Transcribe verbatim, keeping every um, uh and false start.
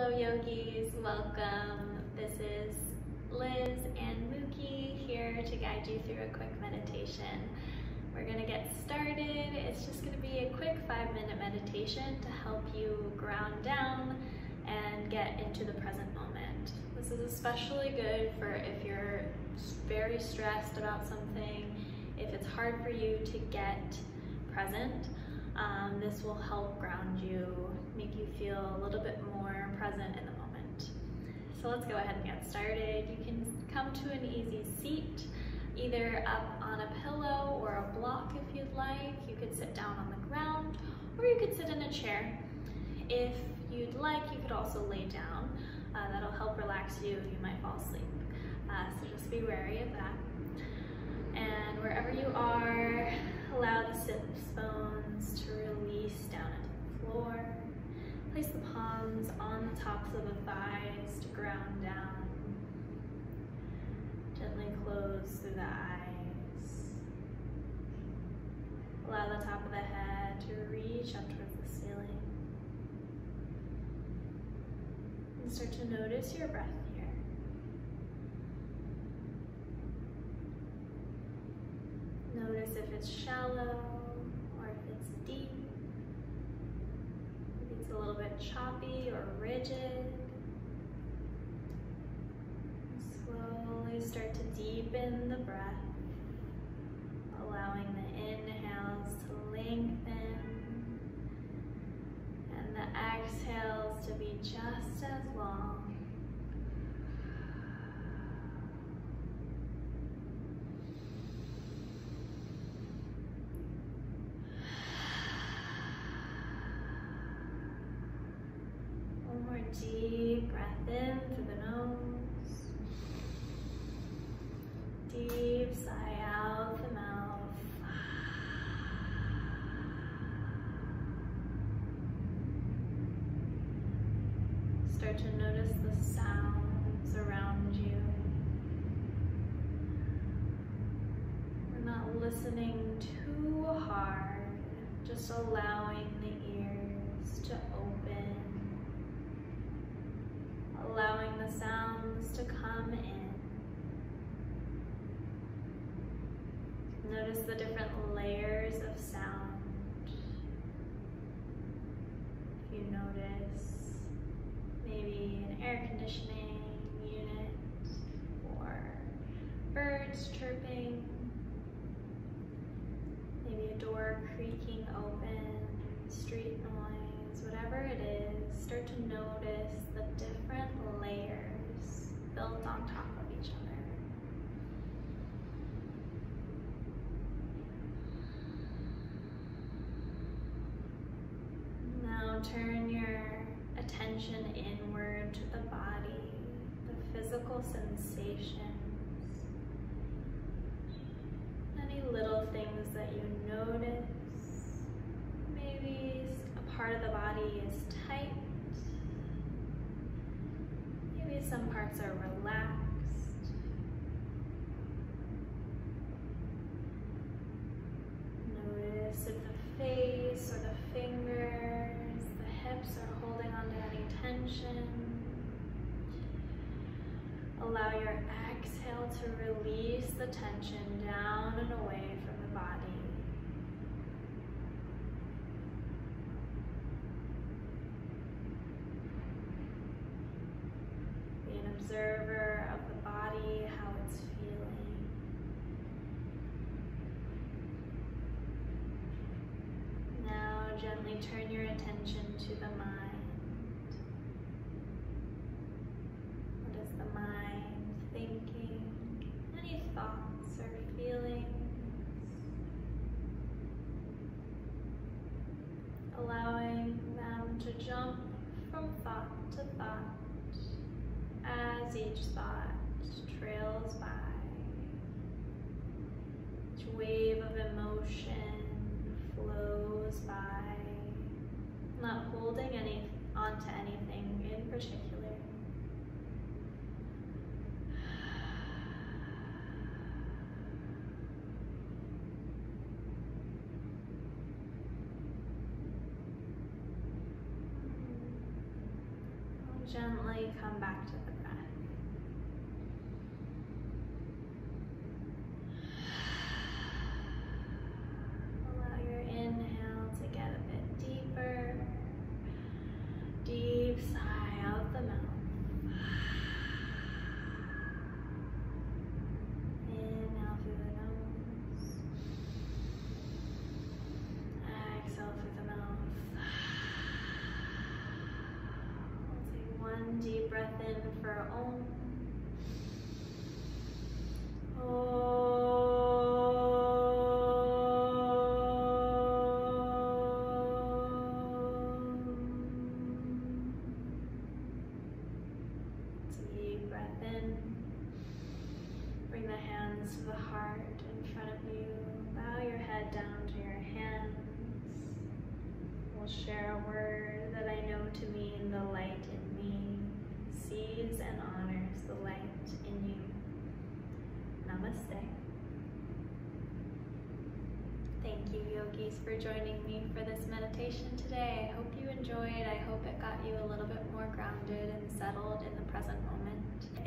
Hello yogis, welcome. This is Liz and Mookie here to guide you through a quick meditation. We're gonna get started. It's just gonna be a quick five minute meditation to help you ground down and get into the present moment. This is especially good for if you're very stressed about something, if it's hard for you to get present. Um, this will help ground you, make you feel a little bit more present in the moment. So let's go ahead and get started. You can come to an easy seat, either up on a pillow or a block if you'd like. You could sit down on the ground, or you could sit in a chair. If you'd like, you could also lay down. Uh, that'll help relax you. You might fall asleep. Uh, so just be wary of that. And wherever you are, allow the sit bones to release down into the floor. Place the palms on the tops of the thighs to ground down. Gently close through the eyes. Allow the top of the head to reach up towards the ceiling. And start to notice your breath here. Notice if it's shallow or if it's deep. If it's a little bit choppy or rigid. Slowly start to deepen the breath, allowing the inhales to lengthen and the exhales to be just as long. Deep breath in through the nose. Deep sigh out the mouth. Start to notice the sounds around you. We're not listening too hard, just allowing the ears to open. Allowing the sounds to come in. Notice the different layers of sound. If you notice maybe an air conditioning unit or birds chirping, maybe a door creaking open, street noise, whatever it is, start to notice the different layers built on top of each other. Now turn your attention inward to the body, the physical sensations, any little things that you notice. Maybe a part of the body is tight. Maybe some parts are relaxed. Notice if the face or the fingers, the hips are holding on to any tension. Allow your exhale to release the tension down and away from the body. Observer of the body, how it's feeling. Now gently turn your attention to the mind. What is the mind thinking? Any thoughts or feelings? Allowing them to jump from thought to thought as each thought trails by. Each wave of emotion flows by, not holding any onto anything in particular. gently come back to the breath. Allow your inhale to get a bit deeper. Deep sigh out the mouth. Inhale through the nose. Exhale through the mouth. We'll take one deep breath in for Om. Deep breath in. Bring the hands to the heart in front of you. Bow your head down to your hands. We'll share a word that I know to mean the light in me sees and honors the light in you. Namaste. Thank you, yogis, for joining me for this meditation today. I hope you enjoyed. I hope it got you a little bit more grounded and settled in the present moment.